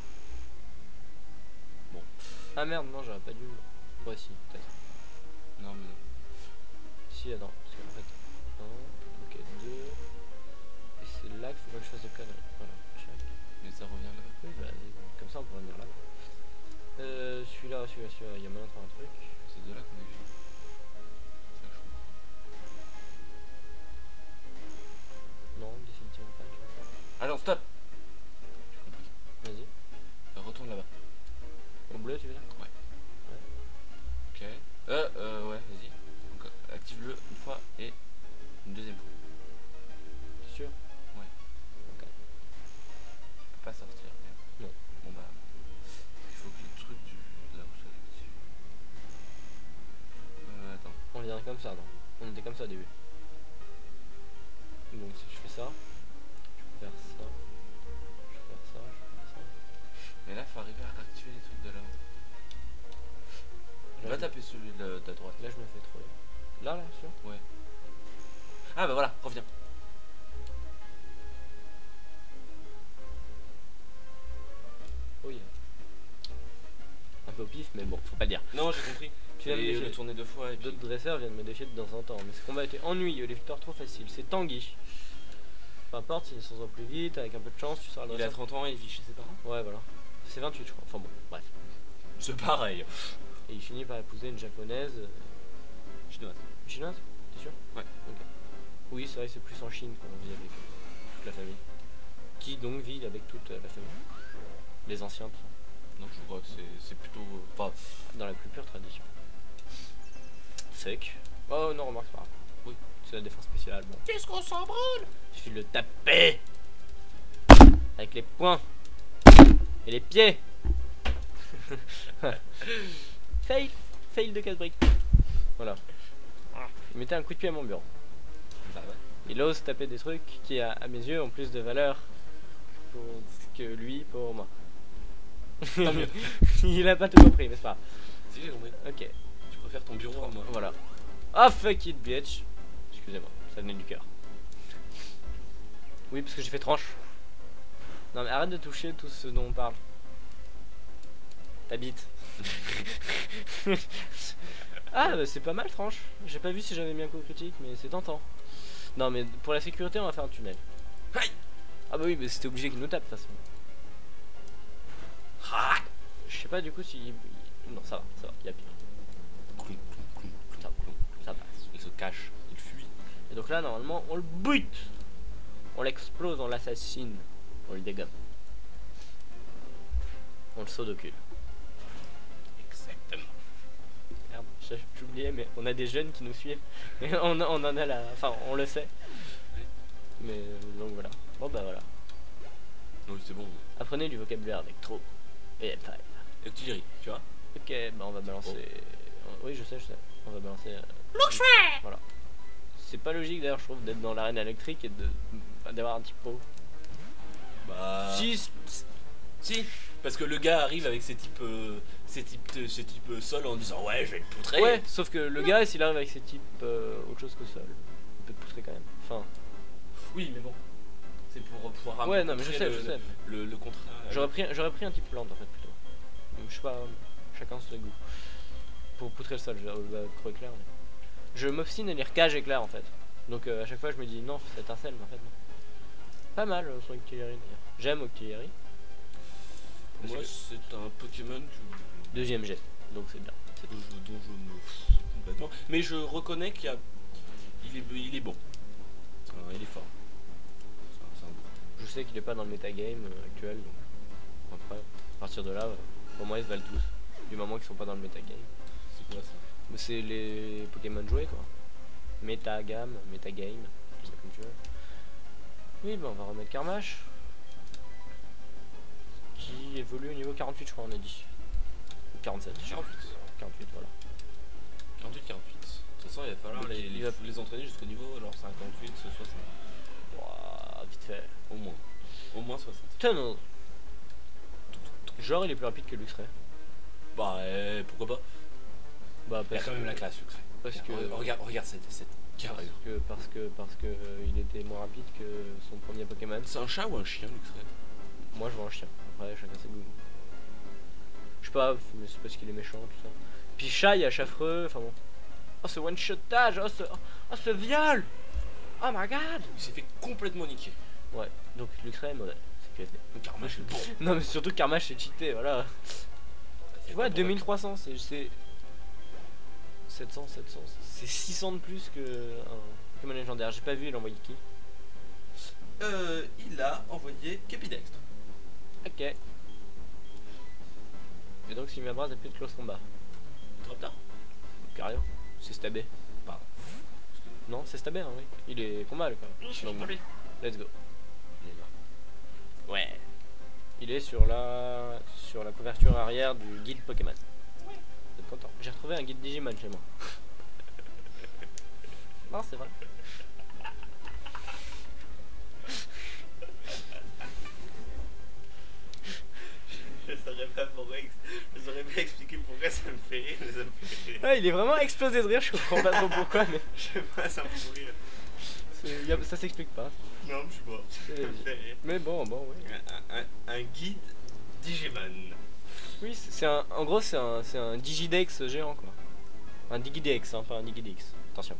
[SPEAKER 2] Bon.
[SPEAKER 1] Ah merde, non, j'aurais pas dû. Ouais, si, peut-être.
[SPEAKER 2] Non, mais non.
[SPEAKER 1] Si, attends, parce qu'en fait. un, ok, deux. Et c'est là qu'il faut que je fasse des conneries. Voilà, check.
[SPEAKER 2] Mais ça revient là-bas.
[SPEAKER 1] Oui, bah, comme ça on pourrait venir là-bas. Euh, celui-là, celui-là, celui-là, il y a moyen de faire un truc.
[SPEAKER 2] C'est de là qu'on est venu. C'est chaud.
[SPEAKER 1] Non, définitivement pas, je vais faire.
[SPEAKER 2] Allons, stop. J'ai compris.
[SPEAKER 1] Vas-y.
[SPEAKER 2] Euh, retourne là-bas.
[SPEAKER 1] Au bleu, tu veux dire?
[SPEAKER 2] Ouais.
[SPEAKER 1] Ouais.
[SPEAKER 2] Ok. Euh, euh, ouais, vas-y. Donc, active-le une fois et une deuxième fois.
[SPEAKER 1] T'es sûr?
[SPEAKER 2] Ouais.
[SPEAKER 1] Ok.
[SPEAKER 2] Je peux pas sortir. Mais...
[SPEAKER 1] Non.
[SPEAKER 2] Bon bah. Il faut que le truc du. Là où ça active. Euh, attends.
[SPEAKER 1] On viendrait comme ça, non? On était comme ça au début. Donc si je fais ça, je peux faire ça, je peux faire ça, je peux faire ça.
[SPEAKER 2] Mais là, faut arriver à réactiver les trucs de là. Va taper celui de, de droite.
[SPEAKER 1] Là, je me fais troller. Là, là, sûr.
[SPEAKER 2] Ouais. Ah bah voilà, reviens.
[SPEAKER 1] Oh yeah. Un peu au pif, mais bon, faut pas le dire.
[SPEAKER 2] Non, j'ai compris.
[SPEAKER 1] Tu
[SPEAKER 2] viens
[SPEAKER 1] viens de
[SPEAKER 2] de
[SPEAKER 1] me
[SPEAKER 2] le tourner deux fois et puis...
[SPEAKER 1] D'autres dresseurs viennent me défier de temps en temps, mais ce combat était ennuyeux, les victoires trop faciles. C'est Tanguy. Peu importe, s'il s'en sort plus vite, avec un peu de chance, tu seras le
[SPEAKER 2] Il a
[SPEAKER 1] dresseur.
[SPEAKER 2] trente ans et il vit chez ses parents.
[SPEAKER 1] Ouais, voilà. C'est vingt-huit, je crois. Enfin bon, bref.
[SPEAKER 2] C'est pareil.
[SPEAKER 1] Et il finit par épouser une japonaise. Euh...
[SPEAKER 2] Chinoise.
[SPEAKER 1] Chinoise? T'es sûr?
[SPEAKER 2] Ouais.
[SPEAKER 1] Ok. Oui, c'est vrai, c'est plus en Chine qu'on vit avec euh, toute la famille. Qui donc vit avec toute euh, la famille? Les anciens, tout ça.
[SPEAKER 2] Non, je crois que c'est plutôt... Enfin,
[SPEAKER 1] dans la plus pure tradition. Sec. Oh non, remarque, c'est pas grave.
[SPEAKER 2] Oui.
[SPEAKER 1] C'est la défense spéciale. Bon.
[SPEAKER 2] qu'est-ce qu'on s'en branle?
[SPEAKER 1] Il suffit de le taper avec les poings et les pieds. Fail. Fail de quatre briques. Voilà. Il mettait un coup de pied à mon bureau.
[SPEAKER 2] Bah ouais.
[SPEAKER 1] Il ose taper des trucs qui, à, à mes yeux, ont plus de valeur pour, que lui pour moi.
[SPEAKER 2] Tant mieux.
[SPEAKER 1] Il a pas tout compris, mais c'est pas grave.
[SPEAKER 2] Si, j'ai compris.
[SPEAKER 1] Ok.
[SPEAKER 2] Tu préfères ton bureau à moi.
[SPEAKER 1] Voilà. Ah, oh, fuck it, bitch. Excusez-moi, ça venait du cœur. Oui, parce que j'ai fait tranche. Non, mais arrête de toucher tout ce dont on parle. Ta bite. Ah, bah, c'est pas mal, tranche. J'ai pas vu si j'avais mis un coup critique, mais c'est tentant. Non, mais pour la sécurité, on va faire un tunnel.
[SPEAKER 2] Aïe.
[SPEAKER 1] Ah, bah oui, mais c'était obligé qu'il nous tape de toute façon. Je sais pas du coup si. Non, ça va, ça va, il y a pire. Ça, ça passe.
[SPEAKER 2] Il se cache, il fuit.
[SPEAKER 1] Et donc là, normalement, on le bute. On l'explose, on l'assassine. On le dégomme. On le saute au cul.
[SPEAKER 2] Exactement.
[SPEAKER 1] Merde, j'oubliais, mais on a des jeunes qui nous suivent. Et on, on en a la. Enfin, on le sait.
[SPEAKER 2] Oui.
[SPEAKER 1] Mais euh, donc voilà. Bon bah voilà.
[SPEAKER 2] Oui, c'est bon.
[SPEAKER 1] Apprenez du vocabulaire avec trop. Et F cinq.
[SPEAKER 2] Artillerie, tu vois.
[SPEAKER 1] Ok, bah on va balancer.
[SPEAKER 2] Oh.
[SPEAKER 1] Oui, je sais, je sais. On va balancer. Euh... Voilà. C'est pas logique d'ailleurs, je trouve, d'être dans l'arène électrique et de d'avoir un typo.
[SPEAKER 2] Bah.
[SPEAKER 1] Si.
[SPEAKER 2] Si. Parce que le gars arrive avec ses types, euh, ses types, euh, ses types euh, sol en disant ouais, je vais te poutrer.
[SPEAKER 1] Ouais, sauf que le gars, s'il arrive avec ses types euh, autre chose que sol, il peut te poutrer quand même. Enfin.
[SPEAKER 2] Oui, mais bon. C'est pour pouvoir.
[SPEAKER 1] Ouais, non, mais je sais,
[SPEAKER 2] le,
[SPEAKER 1] je sais.
[SPEAKER 2] Le, le, le contrat.
[SPEAKER 1] J'aurais pris, j'aurais pris un type plante en fait plutôt. Je sais pas, chacun ses goûts. Pour poutrer le sol, je vais trop éclair. Mais... Je m'obstine à lire cage éclair en fait. Donc euh, à chaque fois je me dis non, c'est étincelle, mais en fait non. Pas mal euh, son Octillery d'ailleurs. J'aime Octillery.
[SPEAKER 2] Moi, que... c'est un Pokémon que...
[SPEAKER 1] Deuxième jet, donc c'est bien.
[SPEAKER 2] Dont je, dont je me fous complètement. Mais je reconnais qu'il y a... il est, il est bon. Alors, il est fort. C'est un, un bon.
[SPEAKER 1] Je sais qu'il est pas dans le metagame euh, actuel, donc après, à partir de là, euh, pour moi ils se valent tous. Du moment qu'ils sont pas dans le metagame.
[SPEAKER 2] C'est quoi ça?
[SPEAKER 1] C'est les Pokémon joués quoi. Metagame, metagame, c'est comme tu veux. Oui, bah on va remettre Karmash. Qui évolue au niveau quarante-huit, je crois, on a dit. Ou quarante-sept.
[SPEAKER 2] quarante-huit.
[SPEAKER 1] quarante-huit, voilà.
[SPEAKER 2] quarante-huit, quarante-huit. De toute façon, il va falloir les, les, va... les entraîner jusqu'au niveau alors cinquante-huit, soixante.
[SPEAKER 1] Ouah, vite fait.
[SPEAKER 2] Au moins. Au moins soixante.
[SPEAKER 1] Tunnel. Genre, il est plus rapide que Luxray.
[SPEAKER 2] Bah, euh, pourquoi pas.
[SPEAKER 1] Bah,
[SPEAKER 2] il y a quand même la classe, Luxray.
[SPEAKER 1] Parce que
[SPEAKER 2] regarde, regarde cette, cette carrure.
[SPEAKER 1] Parce que parce que parce que euh, il était moins rapide que son premier Pokémon.
[SPEAKER 2] C'est un chat ou un chien, Luxray?
[SPEAKER 1] Moi, je vois un chien. Après, chacun ses goûts. Je sais pas, mais c'est parce qu'il est méchant, tout ça. Puis chat, il est affreux. Enfin bon. Oh, ce one-shotage. Oh, ce oh, ce viol. Oh my god.
[SPEAKER 2] Il s'est fait complètement niquer.
[SPEAKER 1] Ouais. Donc Luxray est mauvais. C'est Q F D.
[SPEAKER 2] Karmash est bon.
[SPEAKER 1] Non, mais surtout Karmash c'est cheaté, voilà. Tu vois, deux mille trois cents, c'est sept cents, sept cents, c'est six cents de plus que un Pokémon légendaire. J'ai pas vu, il a envoyé qui?
[SPEAKER 2] Euh, il a envoyé Capidextre.
[SPEAKER 1] Ok. Et donc, si ma base a plus de close combat.
[SPEAKER 2] Raptor.
[SPEAKER 1] Cario, c'est stabé.
[SPEAKER 2] Pardon.
[SPEAKER 1] Non, c'est stabé, hein, oui. Il est combat, le quoi. Donc, bon. Let's go. Ouais. Il est sur la sur la couverture arrière du guide Pokémon. Ouais. Vous êtes content. J'ai retrouvé un guide Digimon chez moi. Non, c'est vrai.
[SPEAKER 2] Ça saurais pas pourquoi, je saurais pas expliquer pourquoi ça me fait rire, mais ça me fait rire.
[SPEAKER 1] Ah, il est vraiment explosé de rire, je comprends pas trop pourquoi, mais
[SPEAKER 2] Je sais pas, ça me fait rire.
[SPEAKER 1] c'est- y a- ça s'explique pas.
[SPEAKER 2] Non, je sais pas,
[SPEAKER 1] C'est
[SPEAKER 2] ça
[SPEAKER 1] la
[SPEAKER 2] me
[SPEAKER 1] vie.
[SPEAKER 2] fait rire.
[SPEAKER 1] Mais bon, bon, oui.
[SPEAKER 2] Un, un, un guide Digimon.
[SPEAKER 1] Oui, c'est c'est un, en gros, c'est un, c'est un Digidex géant, quoi. Un Digidex, hein, pas un Digidex. Attention.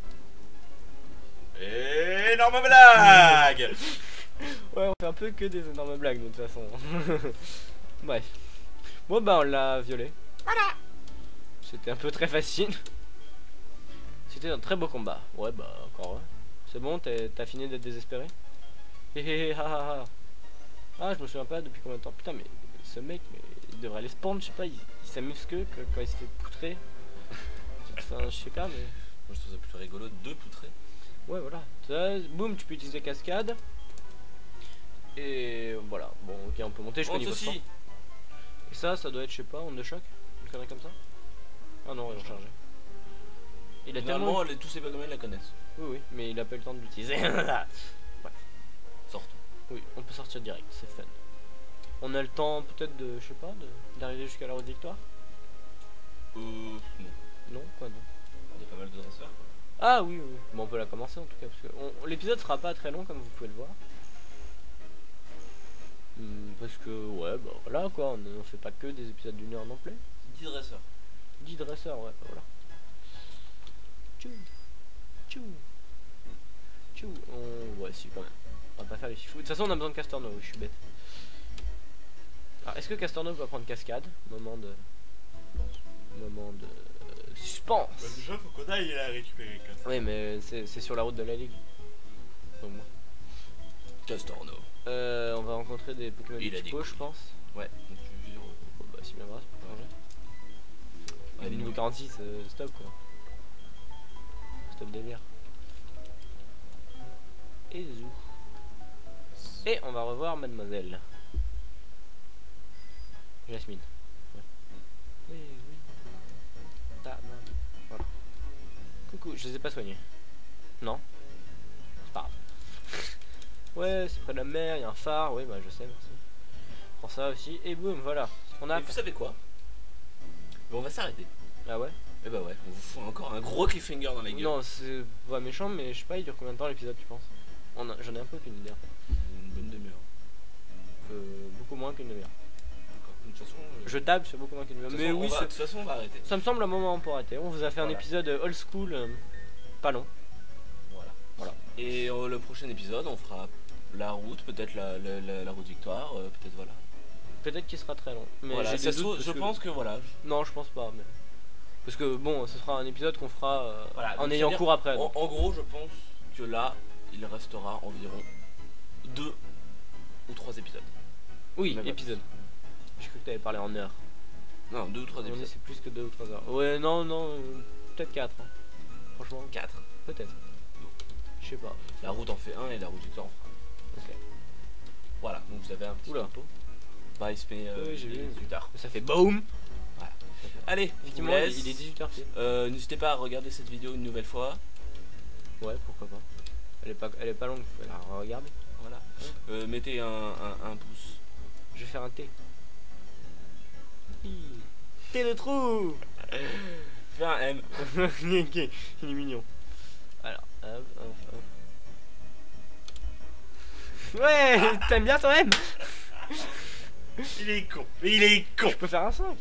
[SPEAKER 2] Énorme blague.
[SPEAKER 1] Ouais, on fait un peu que des énormes blagues, de toute façon. Bref. Bon, bah, on l'a violé.
[SPEAKER 2] Voilà.
[SPEAKER 1] C'était un peu très facile. C'était un très beau combat. Ouais, bah, encore ouais. C'est bon, t'es- t'as fini d'être désespéré? Hé hé hé, ha ha ha. Ah, je me souviens pas depuis combien de temps. Putain, mais ce mec, mais, il devrait aller spawn, je sais pas, il, il s'amuse que, que quand il se fait poutrer. Enfin, je sais pas, mais.
[SPEAKER 2] Moi je trouve ça plutôt rigolo de poutrer.
[SPEAKER 1] Ouais, voilà. Ça, boum, tu peux utiliser cascade. Et voilà. Bon, ok, on peut monter jusqu'au
[SPEAKER 2] Monte
[SPEAKER 1] niveau cent.
[SPEAKER 2] aussi.
[SPEAKER 1] Et ça, ça doit être, je sais pas, onde de choc. Une connerie comme ça. Ah non, il est rechargé. Il a tellement.
[SPEAKER 2] Normalement, les- tous ces Pokémon la connaissent.
[SPEAKER 1] Oui, oui, mais il a pas eu le temps de l'utiliser. Ouais.
[SPEAKER 2] Sortons.
[SPEAKER 1] Oui, on peut sortir direct, c'est fun. On a le temps peut-être de, je sais pas, de- d'arriver jusqu'à la route victoire.
[SPEAKER 2] Euh. Non.
[SPEAKER 1] Non, quoi non.
[SPEAKER 2] Il y a pas mal de dresseurs quoi.
[SPEAKER 1] Ah oui, oui. Bon, on peut la commencer en tout cas, parce que on- l'épisode sera pas très long comme vous pouvez le voir. Hmm, parce que, ouais, bah voilà quoi, on, on fait pas que des épisodes d'une heure non plus.
[SPEAKER 2] dix dresseurs.
[SPEAKER 1] dix dresseurs, ouais, bah voilà. Tchou, tchou, tchou. On... Ouais, si, quand même. On va pas faire les chiffres. De toute façon, on a besoin de Castorno, oui, je suis bête. Alors, est-ce que Castorno va prendre cascade? Moment de. Moment de. euh, suspense!
[SPEAKER 2] Bah, déjà, faut qu'on aille la récupérer.
[SPEAKER 1] Oui, mais c'est c'est sur la route de la ligue. Donc, bon.
[SPEAKER 2] Castorno.
[SPEAKER 1] Euh, on va rencontrer des Pokémon
[SPEAKER 2] Il
[SPEAKER 1] du
[SPEAKER 2] a des
[SPEAKER 1] typo, je
[SPEAKER 2] couilles.
[SPEAKER 1] pense.
[SPEAKER 2] Ouais, donc tu vires.
[SPEAKER 1] Bon, bah, c'est bien grave, c'est pas grave.
[SPEAKER 2] Allez,
[SPEAKER 1] Niveau
[SPEAKER 2] nous.
[SPEAKER 1] quarante-six, euh, stop quoi. Stop délire. Et zou. Et on va revoir Mademoiselle Jasmine. Ouais. Oui, oui. Ta maman. Voilà. Coucou, je les ai pas soignés. Non. C'est pas grave. Ouais, c'est près de la mer, il y a un phare. Oui, bah je sais, merci. Prends ça aussi. Et boum, voilà. On a.
[SPEAKER 2] Et vous savez quoi? Bon, on va s'arrêter.
[SPEAKER 1] Ah ouais?
[SPEAKER 2] Et bah ouais, on vous fout encore un gros cliffhanger dans la gueule.
[SPEAKER 1] Non, c'est pas méchant, mais je sais pas, il dure combien de temps l'épisode, tu penses? On a- J'en ai un peu qu'une idée. En fait.
[SPEAKER 2] Une bonne demi-heure.
[SPEAKER 1] Euh, beaucoup moins qu'une demi-heure.
[SPEAKER 2] D'accord. De toute façon, euh,
[SPEAKER 1] Je table sur beaucoup moins qu'une
[SPEAKER 2] de
[SPEAKER 1] demi-heure.
[SPEAKER 2] toute
[SPEAKER 1] Mais
[SPEAKER 2] façon, on
[SPEAKER 1] oui,
[SPEAKER 2] va-
[SPEAKER 1] c'est-
[SPEAKER 2] de toute façon, on va arrêter.
[SPEAKER 1] ça me semble un moment pour arrêter. On vous a fait un
[SPEAKER 2] Voilà.
[SPEAKER 1] épisode euh, old school, euh, pas long.
[SPEAKER 2] Voilà.
[SPEAKER 1] Voilà.
[SPEAKER 2] Et euh, le prochain épisode, on fera la route, peut-être la, la, la, la route victoire, euh, peut-être voilà.
[SPEAKER 1] Peut-être qu'il sera très long. Mais
[SPEAKER 2] voilà,
[SPEAKER 1] j'ai
[SPEAKER 2] ça
[SPEAKER 1] des
[SPEAKER 2] se
[SPEAKER 1] doutes
[SPEAKER 2] trouve,
[SPEAKER 1] parce
[SPEAKER 2] je
[SPEAKER 1] que-
[SPEAKER 2] pense que voilà. je-
[SPEAKER 1] Non, je pense pas. Mais... Parce que bon, ce sera un épisode qu'on fera euh,
[SPEAKER 2] Voilà,
[SPEAKER 1] en
[SPEAKER 2] donc,
[SPEAKER 1] ayant
[SPEAKER 2] c'est-à-dire,
[SPEAKER 1] cours après.
[SPEAKER 2] En,
[SPEAKER 1] donc.
[SPEAKER 2] en gros, je pense que là, il restera environ deux ou trois épisodes.
[SPEAKER 1] Oui,
[SPEAKER 2] même pas
[SPEAKER 1] épisode. J'ai cru que t'avais parlé en heures.
[SPEAKER 2] Non, deux ou trois
[SPEAKER 1] On est,
[SPEAKER 2] épisodes.
[SPEAKER 1] c'est plus que deux ou trois heures. Ouais, non, non, euh, peut-être quatre. Hein. Franchement,
[SPEAKER 2] Quatre.
[SPEAKER 1] peut-être. Je sais pas.
[SPEAKER 2] La route en fait un et la route victoire en fera un.
[SPEAKER 1] Ok.
[SPEAKER 2] Voilà, donc vous avez un petit
[SPEAKER 1] Oula.
[SPEAKER 2] topo. Bah, il se met euh,
[SPEAKER 1] Oui, j'ai vu.
[SPEAKER 2] dix-huit heures.
[SPEAKER 1] Ça fait boom.
[SPEAKER 2] Voilà. Allez,
[SPEAKER 1] Effectivement,
[SPEAKER 2] effectivement,
[SPEAKER 1] il est dix-huit heures pile.
[SPEAKER 2] Euh, N'hésitez pas à regarder cette vidéo une nouvelle fois.
[SPEAKER 1] Ouais, pourquoi pas. Elle est pas, elle est pas longue, faut la regarder.
[SPEAKER 2] Voilà. Euh, mettez un, un, un pouce.
[SPEAKER 1] Je vais faire un T. Hi. T de trou.
[SPEAKER 2] Fais un M.
[SPEAKER 1] Ok, il est mignon. Alors, hop, hop, hop. Ouais, t'aimes bien toi même.
[SPEAKER 2] Il est con. Mais il est con.
[SPEAKER 1] Je peux faire un cinq.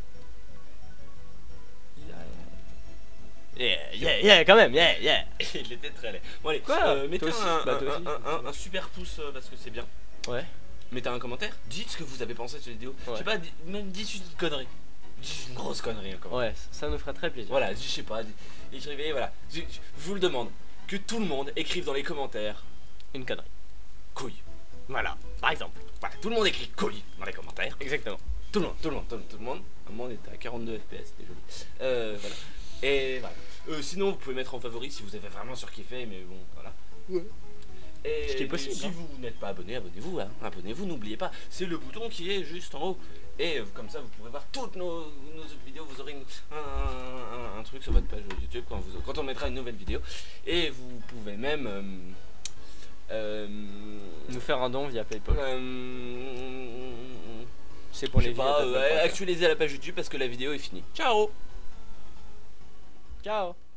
[SPEAKER 1] Yeah, yeah, yeah, quand même, yeah, yeah.
[SPEAKER 2] Il était très laid. Bon allez,
[SPEAKER 1] Quoi
[SPEAKER 2] euh, mettez
[SPEAKER 1] Toi aussi
[SPEAKER 2] un,
[SPEAKER 1] Bah,
[SPEAKER 2] un,
[SPEAKER 1] toi aussi.
[SPEAKER 2] un, un, un super pouce euh, parce que c'est bien.
[SPEAKER 1] Ouais.
[SPEAKER 2] Mettez un commentaire. Dites ce que vous avez pensé de cette vidéo.
[SPEAKER 1] Ouais.
[SPEAKER 2] Je sais pas, di- même dites une connerie. Dites une grosse connerie encore.
[SPEAKER 1] Ouais, ça nous ferait très plaisir.
[SPEAKER 2] Voilà, je sais pas. di- Écrivez, voilà. Je, je vous le demande. Que tout le monde écrive dans les commentaires
[SPEAKER 1] Une connerie.
[SPEAKER 2] couille.
[SPEAKER 1] Voilà, par exemple.
[SPEAKER 2] Voilà, tout le monde écrit couille dans les commentaires.
[SPEAKER 1] Exactement.
[SPEAKER 2] Tout le monde, tout le monde, tout, tout le monde. À un moment, on était à quarante-deux F P S, c'était joli. Euh, voilà. Et voilà. Euh, sinon, vous pouvez mettre en favori si vous avez vraiment surkiffé, mais bon, voilà.
[SPEAKER 1] Ouais.
[SPEAKER 2] Et
[SPEAKER 1] Ce qui est possible,
[SPEAKER 2] si
[SPEAKER 1] hein.
[SPEAKER 2] vous n'êtes pas abonné, abonnez-vous. Hein. Abonnez-vous, n'oubliez pas. C'est le bouton qui est juste en haut. Et euh, comme ça, vous pourrez voir toutes nos, nos autres vidéos. Vous aurez une- un, un- un truc sur votre page YouTube quand, vous, quand on mettra une nouvelle vidéo. Et vous pouvez même... euh, euh,
[SPEAKER 1] Nous faire un don via PayPal.
[SPEAKER 2] euh,
[SPEAKER 1] C'est pour
[SPEAKER 2] Je
[SPEAKER 1] les
[SPEAKER 2] sais
[SPEAKER 1] vies.
[SPEAKER 2] pas, euh, actualisez la page YouTube parce que la vidéo est finie. Ciao.
[SPEAKER 1] Ciao.